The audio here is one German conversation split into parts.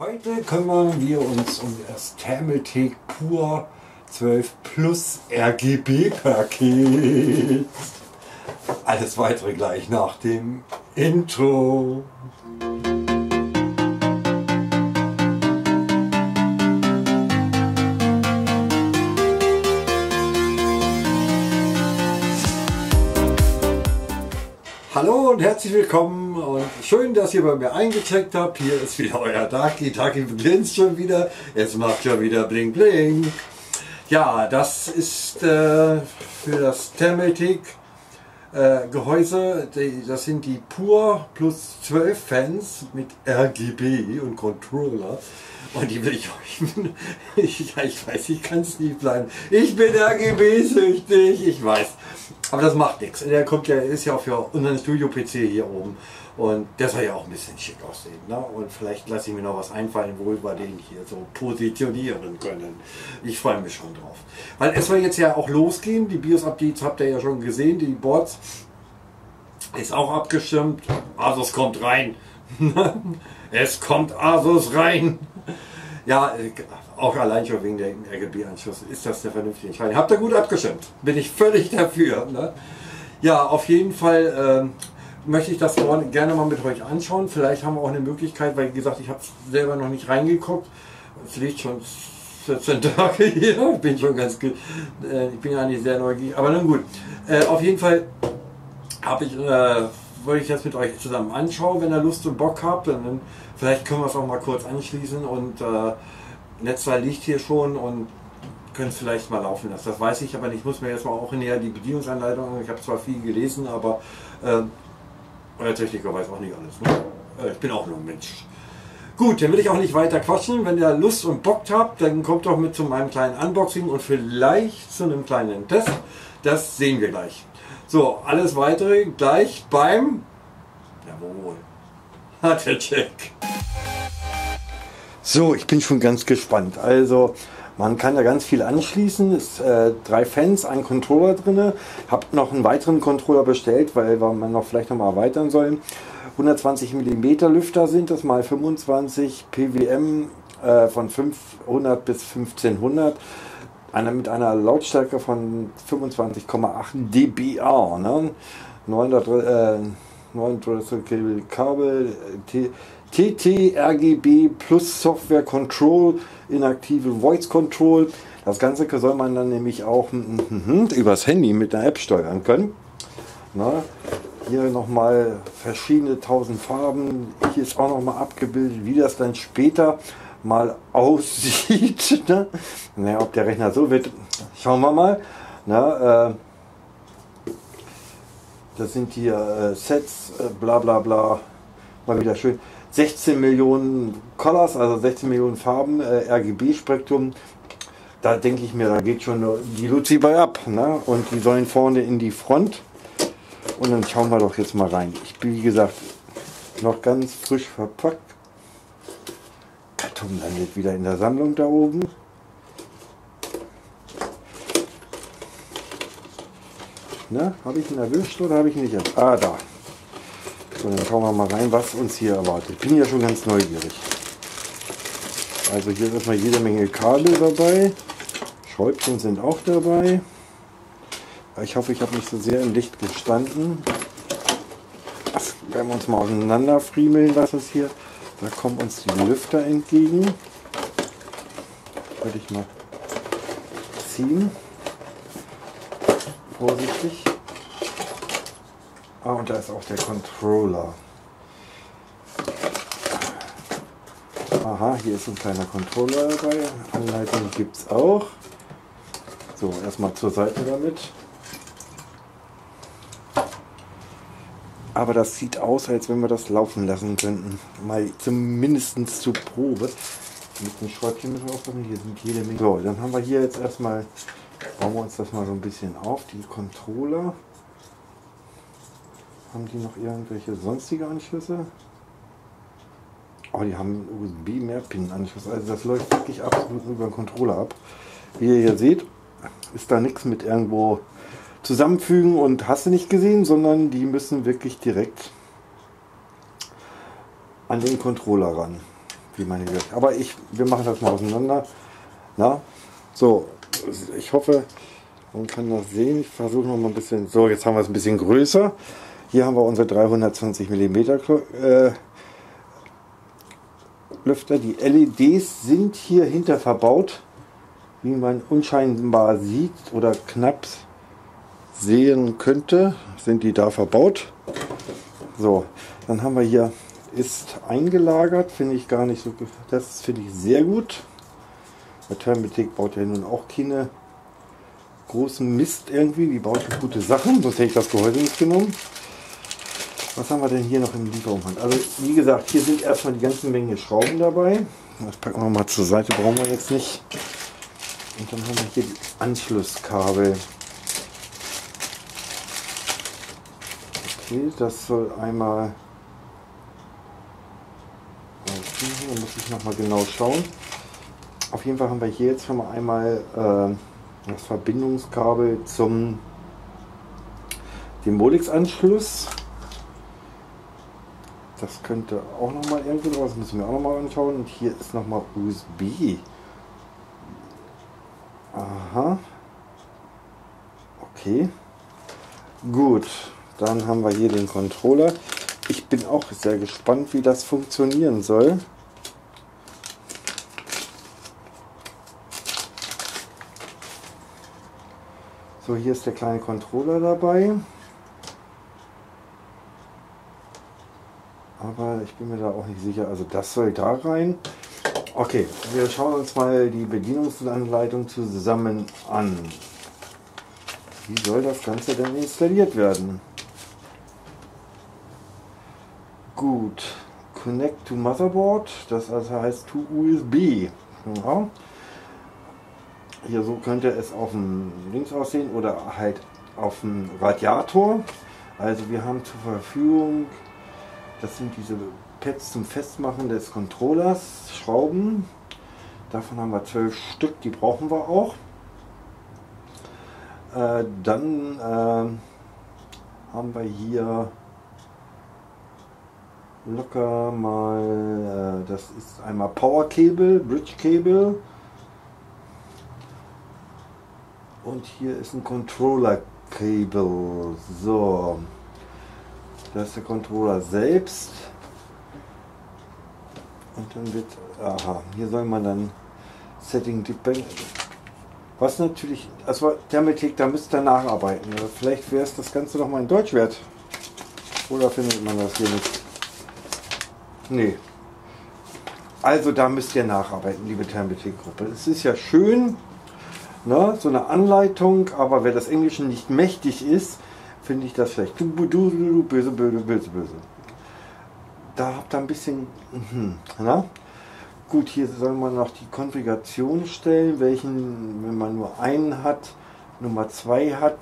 Heute kümmern wir uns um das Thermaltake Pur 12 Plus RGB-Paket. Alles weitere gleich nach dem Intro. Hallo und herzlich willkommen und schön, dass ihr bei mir eingecheckt habt. Hier ist wieder euer Daki. Daki glänzt schon wieder. Es macht ja wieder Bling Bling. Ja, das ist für das Thermaltake Gehäuse. Das sind die Pur plus 12 Fans mit RGB und Controller. Und die will ich euch. Ich weiß, ich kann es nicht bleiben. Ich bin RGB-süchtig, ich weiß. Aber das macht nichts. Der kommt ja, ist ja auch für unseren Studio-PC hier oben. Und der soll ja auch ein bisschen schick aussehen. Ne? Und vielleicht lasse ich mir noch was einfallen, wo wir den hier so positionieren können. Ich freue mich schon drauf. Weil es soll jetzt ja auch losgehen. Die BIOS-Updates habt ihr ja schon gesehen. Die Boards ist auch abgestimmt. Asus kommt rein. Es kommt Asus rein. Ja, auch allein schon wegen der RGB-Anschluss ist das eine vernünftige Entscheidung. Habt ihr gut abgestimmt. Bin ich völlig dafür. Ne? Ja, auf jeden Fall möchte ich das gerne mal mit euch anschauen. Vielleicht haben wir auch eine Möglichkeit, weil wie gesagt, ich habe selber noch nicht reingeguckt. Es liegt schon 14 Tage hier. Ich bin schon ich bin ja nicht sehr neugierig. Aber nun gut. Auf jeden Fall wollte ich das mit euch zusammen anschauen. Wenn ihr Lust und Bock habt, dann vielleicht können wir es auch mal kurz anschließen und Netzteil liegt hier schon und können es vielleicht mal laufen lassen. Das weiß ich aber nicht. Ich muss mir jetzt mal auch näher die Bedienungsanleitung. Ich habe zwar viel gelesen, aber euer Techniker weiß auch nicht alles. Ne? Ich bin auch nur ein Mensch. Gut, dann will ich auch nicht weiter quatschen. Wenn ihr Lust und Bock habt, dann kommt doch mit zu meinem kleinen Unboxing und vielleicht zu einem kleinen Test. Das sehen wir gleich. So, alles weitere gleich beim Jawohl. Hat der Check. So, ich bin schon ganz gespannt. Also, man kann da ganz viel anschließen. Es ist 3 Fans, ein Controller drin. Habe noch einen weiteren Controller bestellt, weil man noch vielleicht noch mal erweitern soll. 120 mm Lüfter sind das mal 25 PWM von 500 bis 1500. Mit einer Lautstärke von 25,8 dBA. Ne? 900 Kabel, TT RGB plus Software Control, inaktive Voice Control. Das Ganze soll man dann nämlich auch übers Handy mit einer App steuern können. Na, hier nochmal verschiedene 1000 Farben. Hier ist auch nochmal abgebildet, wie das dann später mal aussieht. Ne? Naja, ob der Rechner so wird, schauen wir mal. Na, das sind hier Sets, bla bla bla. Mal wieder schön. 16 Millionen Colors, also 16 Millionen Farben, RGB-Spektrum. Da denke ich mir, da geht schon die Luzi bei ab. Ne? Und die sollen vorne in die Front. Und dann schauen wir doch jetzt mal rein. Ich bin, wie gesagt, noch ganz frisch verpackt. Karton landet wieder in der Sammlung da oben. Na, habe ich ihn erwischt oder habe ich ihn nicht erwischt? Ah, da. So, dann schauen wir mal rein, was uns hier erwartet. Ich bin ja schon ganz neugierig. Also hier ist erstmal jede Menge Kabel dabei. Schräubchen sind auch dabei. Ich hoffe, ich habe nicht so sehr im Licht gestanden. Das werden wir uns mal auseinander friemeln, was ist hier. Da kommen uns die Lüfter entgegen. Werde ich mal ziehen. Vorsichtig. Ah, und da ist auch der Controller. Aha, hier ist ein kleiner Controller dabei. Anleitung gibt es auch. So, erstmal zur Seite damit. Aber das sieht aus, als wenn wir das laufen lassen könnten. Mal zumindest zur Probe. Mit dem Schräubchen müssen wir aufpassen. Hier sind jede Menge. So, dann haben wir hier jetzt erstmal, bauen wir uns das mal so ein bisschen auf. Die Controller. Haben die noch irgendwelche sonstige Anschlüsse? Oh, die haben USB-Mehrpin-Anschluss. Also das läuft wirklich absolut über den Controller ab. Wie ihr hier seht, ist da nichts mit irgendwo zusammenfügen und hast du nicht gesehen, sondern die müssen wirklich direkt an den Controller ran. wie meine Güte. Aber wir machen das mal auseinander. Na, so, ich hoffe, man kann das sehen. Ich versuche noch mal ein bisschen. So, jetzt haben wir es ein bisschen größer. Hier haben wir unsere 320 mm Lüfter. Die LEDs sind hier hinter verbaut, wie man unscheinbar sieht oder knapp sehen könnte, sind die da verbaut. So, dann haben wir hier, ist eingelagert, finde ich gar nicht so, das finde ich sehr gut. Der Thermaltake baut ja nun auch keine großen Mist irgendwie, die baut gute Sachen, sonst hätte ich das Gehäuse nicht genommen. Was haben wir denn hier noch im Lieferumhang? Also wie gesagt, hier sind erstmal die ganze Menge Schrauben dabei. Das packen wir mal zur Seite, brauchen wir jetzt nicht. Und dann haben wir hier die Anschlusskabel. Okay, das soll einmal... Okay, da muss ich noch mal genau schauen. Auf jeden Fall haben wir hier jetzt schon mal einmal das Verbindungskabel zum dem Molex-Anschluss. Das könnte auch noch mal irgendwie draus, müssen wir auch noch mal anschauen. Und hier ist noch mal USB. Aha. Okay. Gut. Dann haben wir hier den Controller. Ich bin auch sehr gespannt, wie das funktionieren soll. So, hier ist der kleine Controller dabei. Aber ich bin mir da auch nicht sicher. Also das soll da rein. Okay, wir schauen uns mal die Bedienungsanleitung zusammen an. Wie soll das Ganze denn installiert werden? Gut, Connect to Motherboard, das also heißt to USB. Ja. Hier so könnte es auf dem Links aussehen oder halt auf dem Radiator. Also wir haben zur Verfügung, das sind diese Pads zum Festmachen des Controllers, Schrauben. Davon haben wir 12 Stück, die brauchen wir auch. Dann haben wir hier locker mal, das ist einmal Power Cable, Bridge Cable. Und hier ist ein Controller Cable. So, das ist der Controller selbst. Und dann wird, aha, hier soll man dann Setting Depend. Was natürlich, also Thermaltake, da müsst ihr nacharbeiten. Vielleicht wäre es das Ganze noch mal in Deutsch wert. Oder findet man das hier nicht? Nee. Also da müsst ihr nacharbeiten, liebe Thermaltake-Gruppe. Es ist ja schön, ne, so eine Anleitung, aber wer das Englische nicht mächtig ist, finde ich das vielleicht böse, böse, böse. Da habt ihr ein bisschen, na? Gut, hier soll man noch die Konfiguration stellen, welchen, wenn man nur einen hat, Nummer 2 hat,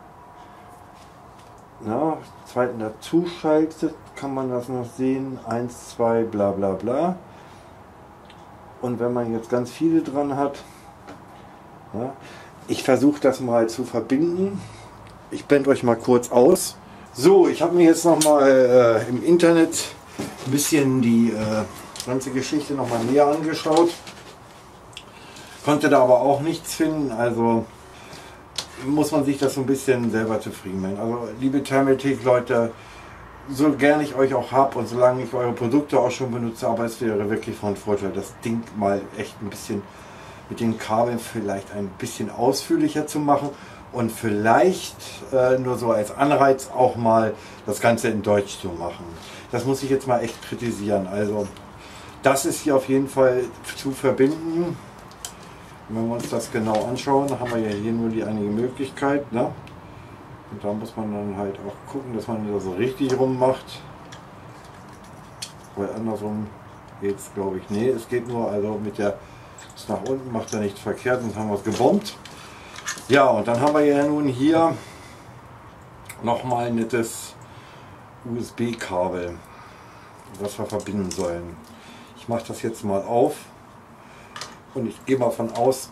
na, zweiten dazu schaltet, kann man das noch sehen, 1, 2, bla bla bla. Und wenn man jetzt ganz viele dran hat, ja, ich versuche das mal zu verbinden. Ich blende euch mal kurz aus. So, ich habe mir jetzt noch mal im Internet ein bisschen die ganze Geschichte noch mal näher angeschaut. Konnte da aber auch nichts finden. Also muss man sich das so ein bisschen selber zufrieden machen. Also liebe Thermaltake-Leute, so gerne ich euch auch habe und solange ich eure Produkte auch schon benutze, aber es wäre wirklich von Vorteil, das Ding mal echt ein bisschen mit den Kabeln vielleicht ein bisschen ausführlicher zu machen und vielleicht nur so als Anreiz auch mal das Ganze in Deutsch zu machen. Das muss ich jetzt mal echt kritisieren. Also das ist hier auf jeden Fall zu verbinden. Wenn wir uns das genau anschauen, haben wir ja hier nur die einige Möglichkeit, ne? Und da muss man dann halt auch gucken, dass man das so richtig rum macht. Weil andersrum geht es, glaube ich, nee, es geht nur, also mit der nach unten macht er nichts verkehrt, sonst haben wir es gebombt. Ja, und dann haben wir ja nun hier nochmal ein nettes USB-Kabel, was wir verbinden sollen. Ich mache das jetzt mal auf und ich gehe mal von aus,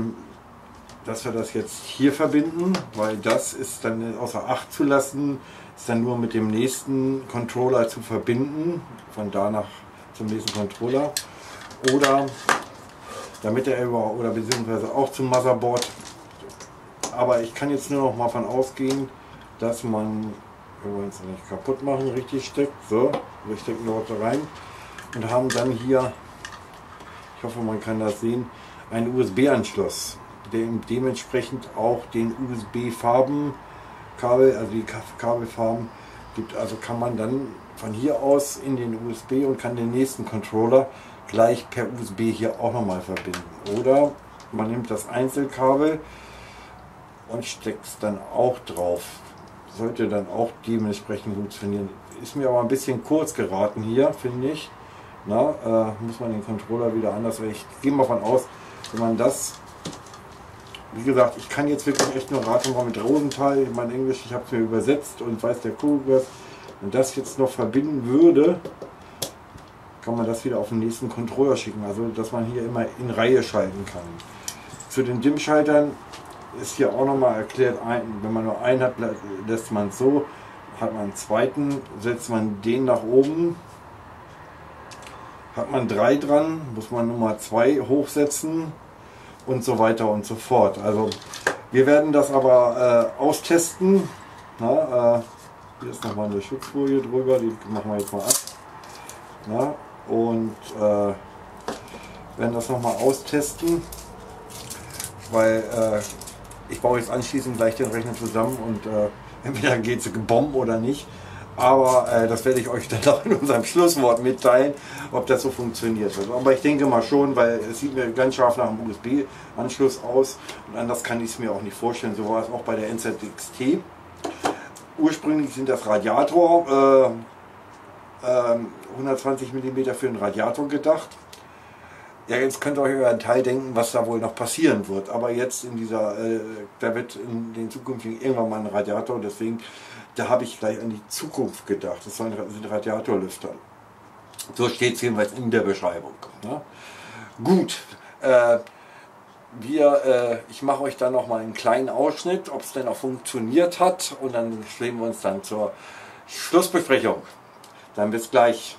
dass wir das jetzt hier verbinden, weil das ist dann außer Acht zu lassen, ist dann nur mit dem nächsten Controller zu verbinden, von da nach zum nächsten Controller. Oder damit er oder beziehungsweise auch zum Motherboard. Aber ich kann jetzt nur noch mal von ausgehen, dass man, wir wollen es nicht kaputt machen, richtig steckt. So, wir stecken dort rein und haben dann hier, ich hoffe man kann das sehen, einen USB-Anschluss, der dementsprechend auch den USB-Farbenkabel, also die Kabelfarben gibt. Also kann man dann von hier aus in den USB und kann den nächsten Controller gleich per USB hier auch nochmal verbinden. Oder man nimmt das Einzelkabel und steckt es dann auch drauf. Sollte dann auch dementsprechend funktionieren. Ist mir aber ein bisschen kurz geraten hier, finde ich. Na, muss man den Controller wieder anders. Ich gehe mal von aus, wenn man das, wie gesagt, ich kann jetzt wirklich echt nur raten, mal mit Rosenthal, mein Englisch, ich habe es mir übersetzt und weiß der Kugeln, wenn das jetzt noch verbinden würde, kann man das wieder auf den nächsten Controller schicken. Also, dass man hier immer in Reihe schalten kann. Zu den DIMM-Schaltern ist hier auch nochmal erklärt, wenn man nur einen hat, lässt man es so, hat man einen zweiten, setzt man den nach oben, hat man 3 dran, muss man Nummer 2 hochsetzen und so weiter und so fort. Also wir werden das aber austesten. Na, hier ist nochmal eine Schutzfolie drüber, die machen wir jetzt mal ab. Na, und werden das nochmal austesten, weil ich baue jetzt anschließend gleich den Rechner zusammen und entweder geht es gebombt oder nicht. Aber das werde ich euch dann auch in unserem Schlusswort mitteilen, ob das so funktioniert. Aber ich denke mal schon, weil es sieht mir ganz scharf nach einem USB-Anschluss aus. Und anders kann ich es mir auch nicht vorstellen. So war es auch bei der NZXT. Ursprünglich sind das Radiator, 120 mm für den Radiator gedacht. Ja, jetzt könnt ihr euch über einen Teil denken, was da wohl noch passieren wird. Aber jetzt in dieser, da wird in den zukünftigen irgendwann mal ein Radiator, deswegen, da habe ich gleich an die Zukunft gedacht. Das sind Radiatorlüfter. So steht es jedenfalls in der Beschreibung. Ne? Gut, ich mache euch dann noch mal einen kleinen Ausschnitt, ob es denn auch funktioniert hat. Und dann stellen wir uns dann zur Schlussbesprechung. Dann bis gleich.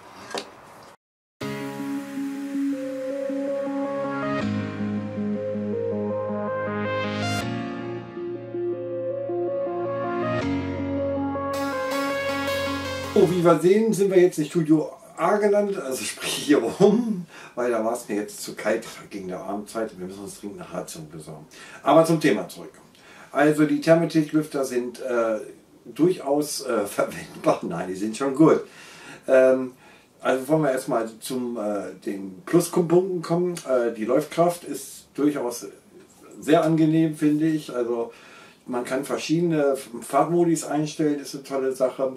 Oh, wie wir sehen, sind wir jetzt in Studio A gelandet, also sprich hier oben, weil da war es mir jetzt zu kalt gegen der Abendzeit. Wir müssen uns dringend eine Heizung besorgen. Aber zum Thema zurück. Also die Thermaltec-Lüfter sind durchaus verwendbar. Nein, die sind schon gut. Also wollen wir erstmal zum den Pluspunkten kommen. Die Läufkraft ist durchaus sehr angenehm, finde ich. Also man kann verschiedene Fahrtmodis einstellen, ist eine tolle Sache.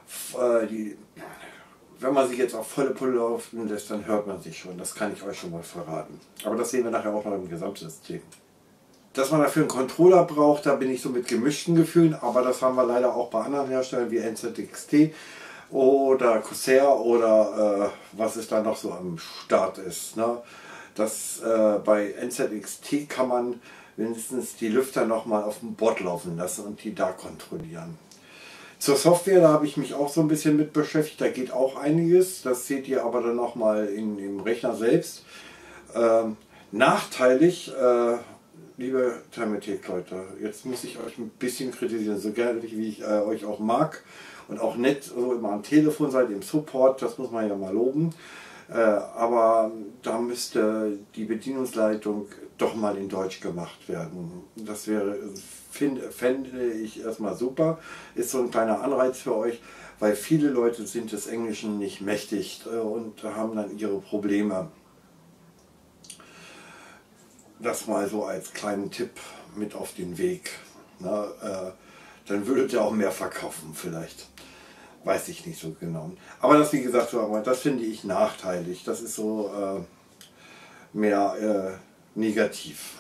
Wenn man sich jetzt auf volle Pulle laufen lässt, dann hört man sich schon. Das kann ich euch schon mal verraten. Aber das sehen wir nachher auch noch im Gesamtsystem. Dass man dafür einen Controller braucht, da bin ich so mit gemischten Gefühlen. Aber das haben wir leider auch bei anderen Herstellern wie NZXT oder Corsair oder was es da noch so am Start ist. Ne? Bei NZXT kann man wenigstens die Lüfter nochmal auf dem Board laufen lassen und die da kontrollieren. Zur Software, da habe ich mich auch so ein bisschen mit beschäftigt, da geht auch einiges, das seht ihr aber dann nochmal im Rechner selbst. Nachteilig, liebe Thermaltec-Leute, jetzt muss ich euch ein bisschen kritisieren, so gerne wie ich euch auch mag und auch nett so immer am Telefon seid, im Support, das muss man ja mal loben. Aber da müsste die Bedienungsleitung doch mal in Deutsch gemacht werden. Das fände ich erstmal super. Ist so ein kleiner Anreiz für euch, weil viele Leute sind des Englischen nicht mächtig und haben dann ihre Probleme. Das mal so als kleinen Tipp mit auf den Weg. Na, dann würdet ihr auch mehr verkaufen vielleicht. Weiß ich nicht so genau. Aber das, wie gesagt, das finde ich nachteilig. Das ist so mehr negativ.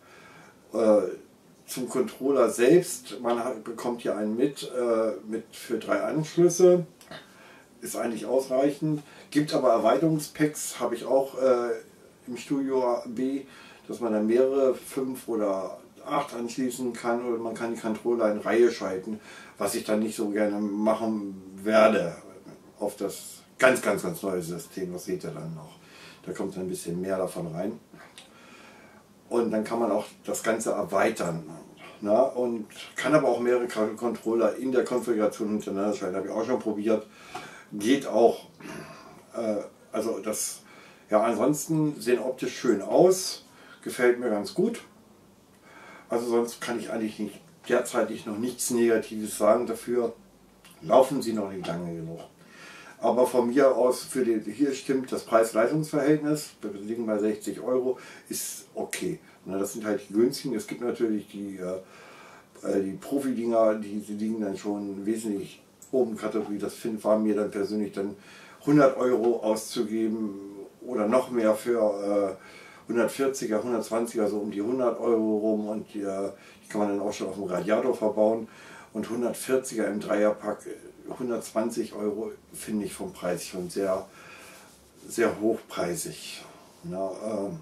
Zum Controller selbst, man bekommt hier einen mit für 3 Anschlüsse. Ist eigentlich ausreichend. Gibt aber Erweiterungspacks, habe ich auch im Studio B, dass man dann mehrere 5 oder 8 anschließen kann oder man kann die Controller in Reihe schalten, was ich dann nicht so gerne machen werde auf das ganz neue System. Das seht ihr dann noch. Da kommt ein bisschen mehr davon rein. Und dann kann man auch das Ganze erweitern. Na, und kann aber auch mehrere Controller in der Konfiguration hintereinander schalten. Habe ich auch schon probiert. Geht auch. Also das, ja, ansonsten sehen optisch schön aus. Gefällt mir ganz gut. Also sonst kann ich eigentlich nicht, derzeitig noch nichts Negatives sagen. Dafür laufen sie noch nicht lange genug. Aber von mir aus, hier stimmt das Preis-Leistungs-Verhältnis, wir liegen bei 60 Euro, ist okay. Das sind halt die günstigen. Es gibt natürlich die Profi-Dinger, die liegen dann schon wesentlich oben Kategorie. Das war mir dann persönlich dann 100 Euro auszugeben oder noch mehr für 140er, 120er, so um die 100 Euro rum, und die kann man dann auch schon auf dem Radiator verbauen. Und 140er im Dreierpack, 120 Euro, finde ich vom Preis schon sehr, sehr hochpreisig. Ja,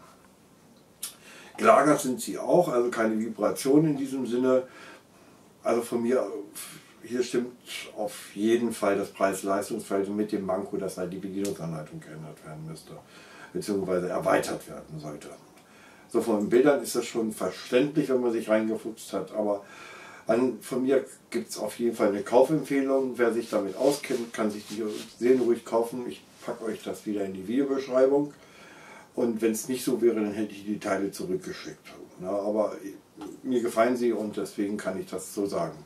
gelagert sind sie auch, also keine Vibration in diesem Sinne. Also von mir, hier stimmt auf jeden Fall das Preis-Leistungs-Verhältnis mit dem Manko, dass halt die Bedienungsanleitung geändert werden müsste, beziehungsweise erweitert werden sollte. So von den Bildern ist das schon verständlich, wenn man sich reingefuchst hat, aber von mir gibt es auf jeden Fall eine Kaufempfehlung. Wer sich damit auskennt, kann sich die Serien ruhig kaufen. Ich packe euch das wieder in die Videobeschreibung. Und wenn es nicht so wäre, dann hätte ich die Teile zurückgeschickt. Na, aber mir gefallen sie und deswegen kann ich das so sagen.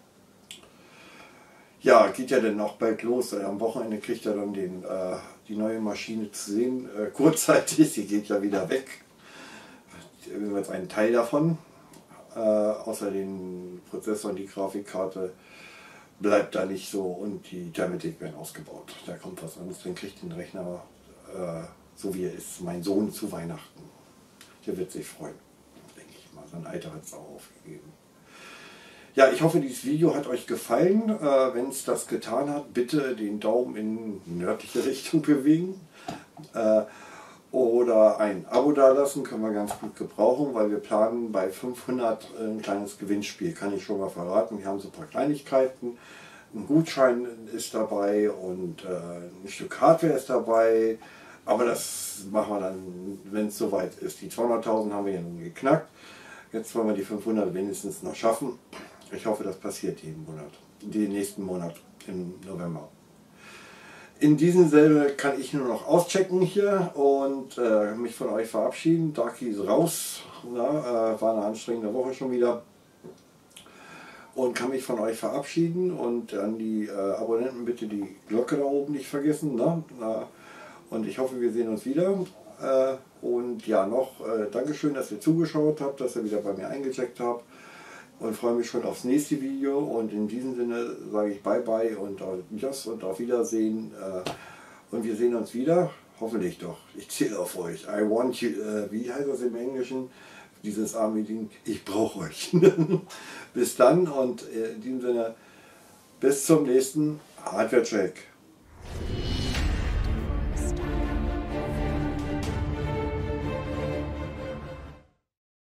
Ja, geht ja dann auch bald los. Am Wochenende kriegt er dann die neue Maschine zu sehen. Kurzzeitig, sie geht ja wieder weg. Jedenfalls ein Teil davon. Außer den Prozessor und die Grafikkarte bleibt da nicht so, und die Thermatik werden ausgebaut. Da kommt was anderes, dann kriegt den Rechner, so wie er ist, mein Sohn zu Weihnachten. Der wird sich freuen, denke ich mal. Sein Alter hat es auch aufgegeben. Ja, ich hoffe, dieses Video hat euch gefallen. Wenn es das getan hat, bitte den Daumen in nördliche Richtung bewegen. Oder ein Abo dalassen, können wir ganz gut gebrauchen, weil wir planen bei 500 ein kleines Gewinnspiel, kann ich schon mal verraten. Wir haben so ein paar Kleinigkeiten, ein Gutschein ist dabei und ein Stück Hardware ist dabei, aber das machen wir dann, wenn es soweit ist. Die 200.000 haben wir ja nun geknackt, jetzt wollen wir die 500 wenigstens noch schaffen. Ich hoffe, das passiert den nächsten Monat im November. In diesem Sinne kann ich nur noch auschecken hier und mich von euch verabschieden. Darky ist raus, war eine anstrengende Woche schon wieder. Und kann mich von euch verabschieden und an die Abonnenten bitte die Glocke da oben nicht vergessen. Und ich hoffe, wir sehen uns wieder. Und ja, noch Dankeschön, dass ihr zugeschaut habt, dass ihr wieder bei mir eingecheckt habt. Und freue mich schon aufs nächste Video, und in diesem Sinne sage ich Bye Bye und Tschüss und auf Wiedersehen, und wir sehen uns wieder, hoffentlich doch, ich zähle auf euch, I want you, wie heißt das im Englischen, dieses arme Ding, ich brauche euch. Bis dann, und in diesem Sinne, bis zum nächsten Hardware Check.